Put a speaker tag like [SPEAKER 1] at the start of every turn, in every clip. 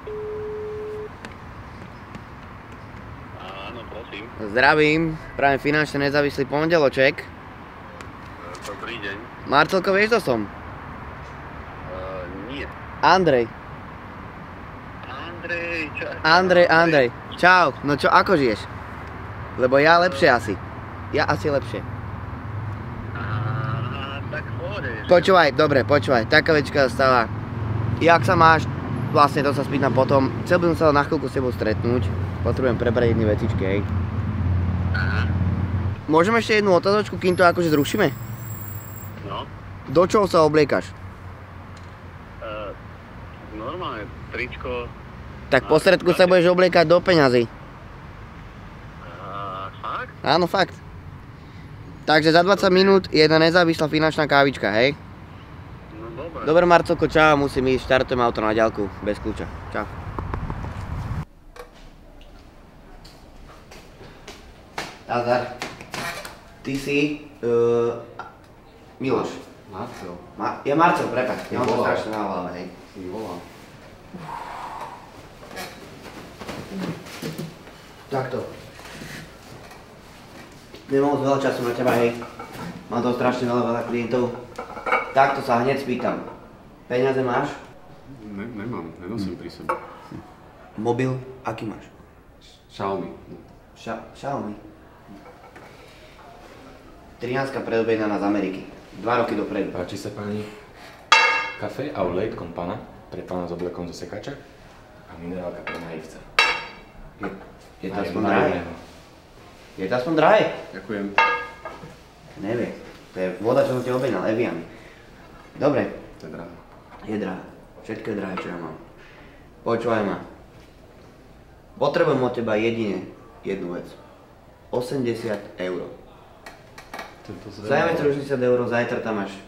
[SPEAKER 1] Áno, prosím.
[SPEAKER 2] Zdravím, prajem finančne nezávislý pondeloček.
[SPEAKER 1] Dobrý deň.
[SPEAKER 2] Marcelko, vieš, kto som?
[SPEAKER 1] Nie.
[SPEAKER 2] Andrej. Andrej. Čau, no čo, ako žiješ? Lebo ja lepšie asi. Ja asi lepšie.
[SPEAKER 1] Tak pohode.
[SPEAKER 2] Počúvaj, dobre, taká večka stáva. Jak sa máš? Vlastne to sa spýtam potom. Chcel by som sa na chvíľku s tebou stretnúť. Potrebujem prebrať jedny vecičky, hej.
[SPEAKER 1] Aha.
[SPEAKER 2] Môžeme ešte jednu otázočku, kým to akože zrušíme?
[SPEAKER 1] No.
[SPEAKER 2] Do čoho sa obliekaš?
[SPEAKER 1] Normálne, tričko.
[SPEAKER 2] Tak po stredku sa budeš obliekať do peňazí.
[SPEAKER 1] Fakt?
[SPEAKER 2] Áno, fakt. Takže za 20 minút jedna nezávislá finančná kávička, hej?
[SPEAKER 1] No dobre.
[SPEAKER 2] Dobre, Marcelko, čau, musím ísť, štartujem auto na diaľku, bez kľúča. Čau. Nazdar. Ty si... Miloš.
[SPEAKER 3] Marcel.
[SPEAKER 2] Ja Marcel, prepáč, ja mám to strašne na hlave, hej.
[SPEAKER 3] Si mi volal.
[SPEAKER 2] Takto. Nemám moc veľa času na teba, hej. Mám toho strašne veľa klientov. Takto sa hneď spýtam. Peniaze máš?
[SPEAKER 3] Nemám, nenosím pri sebe.
[SPEAKER 2] Mobil, aký máš?
[SPEAKER 3] Xiaomi.
[SPEAKER 2] Xiaomi. 13 predobjednaná z Ameriky. 2 roky dopredu.
[SPEAKER 3] Páči sa pani kafe a olej con pana pre pána s oblekom zo sekača a minerálka pre naivca.
[SPEAKER 2] Je to aspoň drahé? Je to aspoň drahé?
[SPEAKER 3] Ďakujem.
[SPEAKER 2] Neviem. To je voda, čo som ti objednal, Evian. Dobre.
[SPEAKER 3] To je drahé.
[SPEAKER 2] Je drahé. Všetko je drahé, čo ja mám. Počúvaj ma. Potrebujem od teba jedine jednu vec. 80 €. Zajme 60 €, zajtra tam máš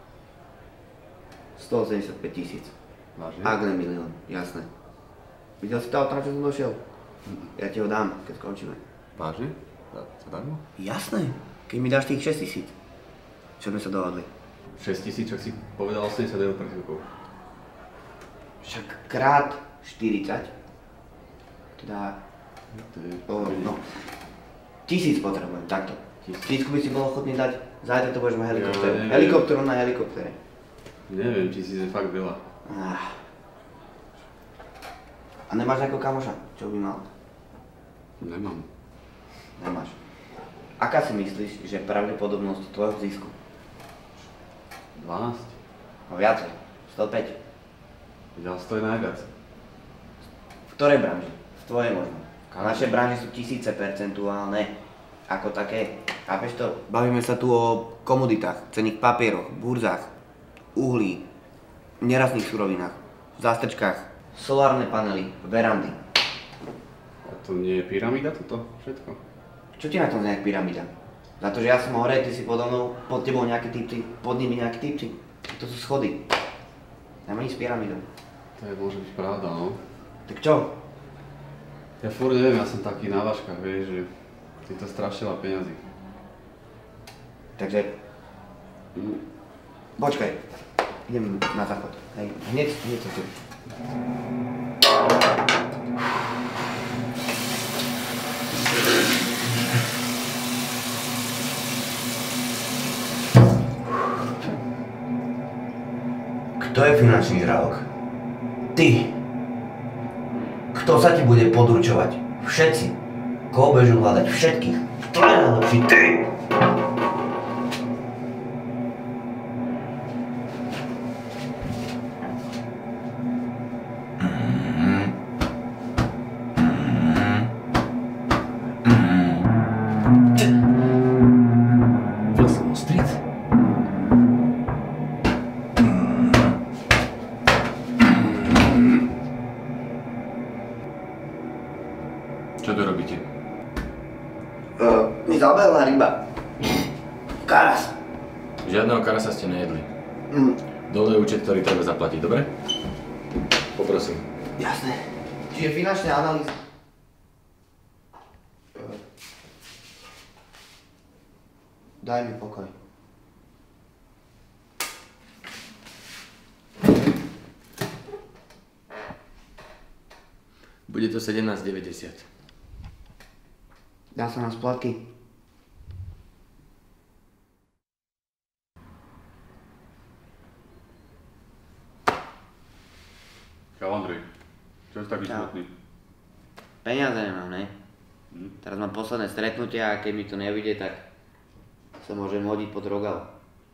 [SPEAKER 2] 185 000.
[SPEAKER 3] Vážne?
[SPEAKER 2] Ak ne milión, jasné. Videl si to auto, na čo som došiel? Ja ti ho dám, keď skončíme.
[SPEAKER 3] Vážne? Zadarmo?
[SPEAKER 2] Jasné, keď mi dáš tých 6 000. Čo sme sa dohodli?
[SPEAKER 3] 6 000, čo si povedal 80 € pre chvíľkou.
[SPEAKER 2] Však krát 40. Teda... no. 1000 potrebujem, takto. 1000 by si bol ochotný dať, zajtra to budeš mať helikopter. Helikopteru na helikoptere.
[SPEAKER 3] Neviem, 1000 je fakt veľa.
[SPEAKER 2] A nemáš nejakého kamoša? Čo by mal?
[SPEAKER 3] Nemám.
[SPEAKER 2] Nemáš. Aká si myslíš, že je pravdepodobnosť tvojho zisku?
[SPEAKER 3] 12.
[SPEAKER 2] No viacej. 105.
[SPEAKER 3] Ja to je najviac.
[SPEAKER 2] V ktorej branži? V tvojej možno. V našej branži sú tisíce percentuálne. Ako také. Chápeš to? Bavíme sa tu o komoditách, cenných papieroch, burzách, uhlí, nerastných surovinách, zástrčkách, solárne panely, verandy.
[SPEAKER 3] A to nie je pyramída toto všetko?
[SPEAKER 2] Čo ti na tom nejak pyramída? Za to, že ja som hore, ty si podo mnou, pod tebou nejaké typci, pod nimi nejaké typci. To sú schody. Nemá nič s pyramídou.
[SPEAKER 3] To je môže byť pravda, no.
[SPEAKER 2] Tak čo?
[SPEAKER 3] Ja furt neviem, ja som taký na vážkach, vieš, že ty to strašne veľa peňazí.
[SPEAKER 2] Takže... Počkaj. Idem na záchod. Hej, hneď sa tu. Kto je finančný žralok? Ty. Kto sa ti bude podurčovať? Všetci. Koho budeš hľadať? Všetkých. Kto je najlepší? Ty.
[SPEAKER 3] Čo tu robíte?
[SPEAKER 2] Mi zabehla ryba. Karas.
[SPEAKER 3] Žiadneho karasa ste nejedli. Dole je účet, ktorý treba zaplatiť, dobre? Poprosím.
[SPEAKER 2] Jasné. Čiže finančná analýza. Daj mi pokoj.
[SPEAKER 3] Bude to 17,90.
[SPEAKER 2] Dá sa na splatky.
[SPEAKER 4] Čau Andrej, čo si taký
[SPEAKER 2] Čau.
[SPEAKER 4] smutný?
[SPEAKER 2] Peniaze nemám, ne? Teraz mám posledné stretnutia a keď mi to nevyjde, tak sa môžem hodiť pod rogal.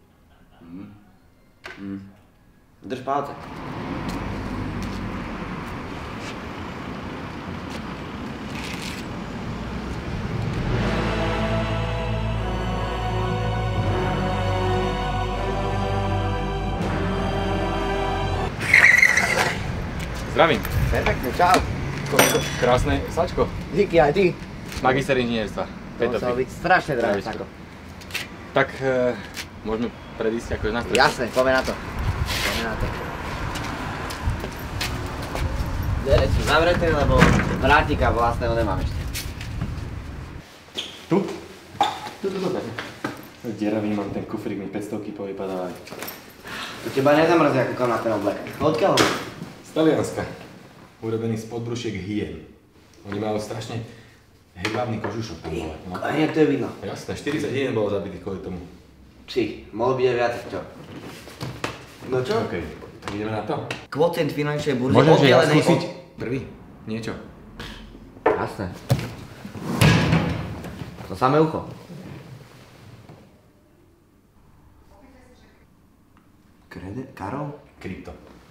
[SPEAKER 2] Drž palce.
[SPEAKER 3] Zdravím.
[SPEAKER 2] Perfektne, čau.
[SPEAKER 3] Krásne sačko.
[SPEAKER 2] Díky aj ty.
[SPEAKER 3] Magister inžinierstva.
[SPEAKER 2] To musel byť strašne drahé sako.
[SPEAKER 3] Tak môžeme predísť akože na strechu.
[SPEAKER 2] Jasné, poďme na to. Poďme na to. Dvere sú zavreté, lebo vrátika vlastného nemám ešte.
[SPEAKER 3] Tu? Tu. Deravý mám ten kufrík, mi 500 povypadávajú.
[SPEAKER 2] To teba nezamrzí ako kam na ten oblek. Odkiaľ ho?
[SPEAKER 3] Z Talianska. Urobený z podbrušiek hyen. Oni majú strašne hebavný kožušok tam bol. No.
[SPEAKER 2] A nejak to je vidno.
[SPEAKER 3] Jasné, 40 hyen bolo zabitých kvôli tomu.
[SPEAKER 2] Či, mohol byť aj viac, čo? No čo?
[SPEAKER 3] OK, tak ideme na to.
[SPEAKER 2] Kvocent finančnej burzy
[SPEAKER 3] Môžem, že ja
[SPEAKER 2] oddelenej
[SPEAKER 3] skúsiť prvý niečo.
[SPEAKER 2] Jasné. To samé ucho. Karol?
[SPEAKER 3] Krypto.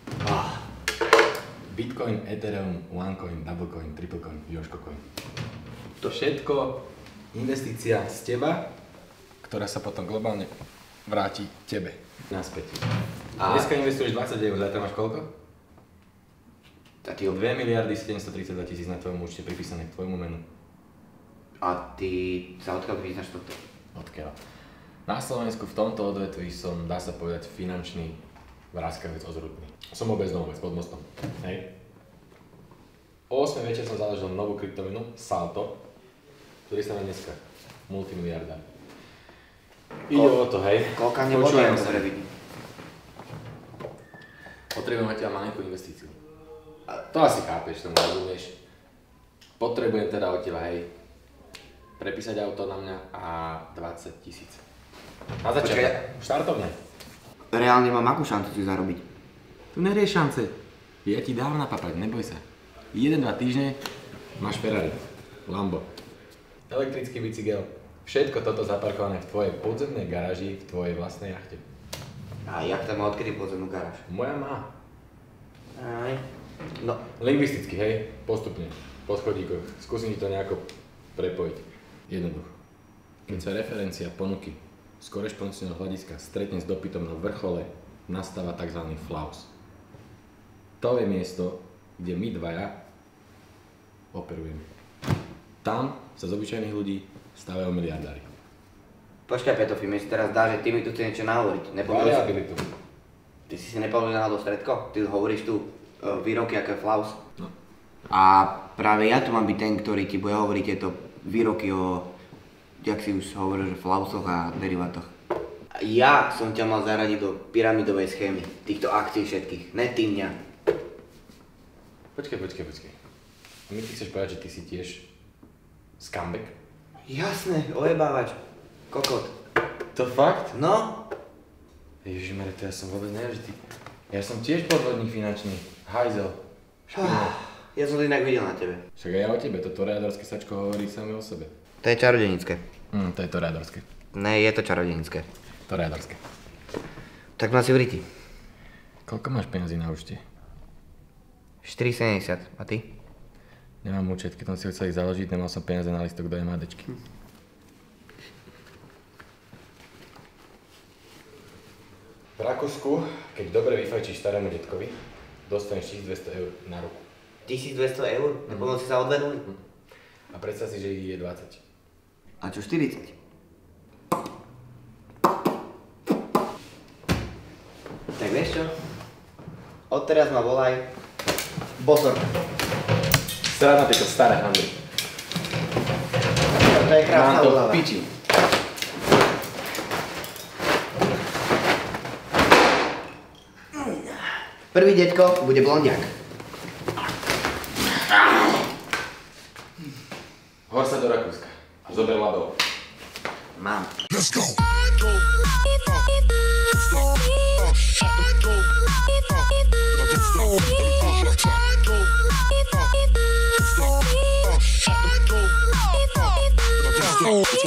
[SPEAKER 3] Bitcoin, Ethereum, OneCoin, Doublecoin, Triplecoin, Joškocoin. To všetko investícia z teba, ktorá sa potom globálne vráti tebe naspäť. Dneska investuješ 20 eur, zajtra máš koľko?
[SPEAKER 2] Taký
[SPEAKER 3] 2 miliardy 732 000 na tvojom účte pripísané k tvojmu menu.
[SPEAKER 2] A ty sa odkiaľ vyznáš toto?
[SPEAKER 3] Odkiaľ? Na Slovensku v tomto odvetví som, dá sa povedať, finančný vraskavec ozrutný. Som obezdomovec pod mostom. Hej. O 8 večer som založil novú kryptomenu Salto, ktorý sa na dneska multimiliardár. Ide o to, hej.
[SPEAKER 2] Koľka
[SPEAKER 3] Počúvaj
[SPEAKER 2] nebodajme
[SPEAKER 3] sa.
[SPEAKER 2] dobre vidí.
[SPEAKER 3] Potrebujem od teba malinkú investíciu. A to asi chápeš, tomu rozumieš. Potrebujem teda od teba, hej, prepísať auto na mňa a 20 000. Na začiatok, štartovne.
[SPEAKER 2] Reálne mám akú šancu si zarobiť?
[SPEAKER 3] Tu nerieš šance. Ja ti dám napapať, neboj sa. 1-2 týždne máš Ferrari, Lambo, elektrický bicykel. Všetko toto zaparkované v tvojej podzemnej garáži, v tvojej vlastnej jachte.
[SPEAKER 2] A jak tam má odkedy podzemnú garáž?
[SPEAKER 3] Moja má.
[SPEAKER 2] Aj. No,
[SPEAKER 3] Lingvisticky, hej, postupne, po schodíkoch. Skúsim ti to nejako prepojiť. Jednoducho. Keď sa referencia ponuky z korešpondenčného hľadiska stretne s dopytom na vrchole, nastáva tzv. flaus. To je miesto, kde my dvaja operujeme. Tam sa z obyčajných ľudí stávajú miliardári.
[SPEAKER 2] počkaj Peto, mi si teraz dá, že ty mi tu chce niečo nahovoriť. Nepomýlil si?
[SPEAKER 3] Variabilitu.
[SPEAKER 2] Ty si nepomýlil náhodou stredko? Ty hovoríš tu výroky ako je Flaus.
[SPEAKER 3] No.
[SPEAKER 2] A práve ja tu mám byť ten, ktorý ti bude hovoriť tieto výroky o, jak si už hovoril, že Flausoch a derivátoch. Ja som ťa mal zaradiť do pyramidovej schémy, týchto akcií všetkých, ne ty mňa.
[SPEAKER 3] Počkaj. A my ti chceš povedať, že ty si tiež scumbag?
[SPEAKER 2] Jasné, ojebávač, kokot.
[SPEAKER 3] To fakt?
[SPEAKER 2] No?
[SPEAKER 3] Ježišmare, to ja som vôbec nevedel, že ty... Ja som tiež podvodník finančný, hajzel, špinel.
[SPEAKER 2] Ja som to inak videl na tebe.
[SPEAKER 3] Však aj ja o tebe, to toreadorské sačko hovorí samé o sebe.
[SPEAKER 2] To je čarodenické.
[SPEAKER 3] To je toreadorské.
[SPEAKER 2] Ne, je to čarodenické.
[SPEAKER 3] Toreadorské.
[SPEAKER 2] Tak ma si vriti.
[SPEAKER 3] Koľko máš peniazí na účte?
[SPEAKER 2] 4,70. A ty?
[SPEAKER 3] Nemám účet, keď som si ho chcel ich založiť, nemal som peniaze na listok do MHDčky. V Rakúsku, keď dobre vyfajčíš starému detkovi, dostaneš 1200 eur na ruku.
[SPEAKER 2] 1200 eur? Nepomôcť si sa odvedli?
[SPEAKER 3] A predstav si, že ich je 20.
[SPEAKER 2] A čo 40? Tak vieš čo? Odteraz ma volaj Bosor.
[SPEAKER 3] Srad na tieto staré handry.
[SPEAKER 2] To je krásna
[SPEAKER 3] Mám to
[SPEAKER 2] úlava.
[SPEAKER 3] v piči.
[SPEAKER 2] Prvý detko bude blondiak.
[SPEAKER 3] Hor sa do Rakúska. Zober label.
[SPEAKER 2] Mám.
[SPEAKER 5] Let's go.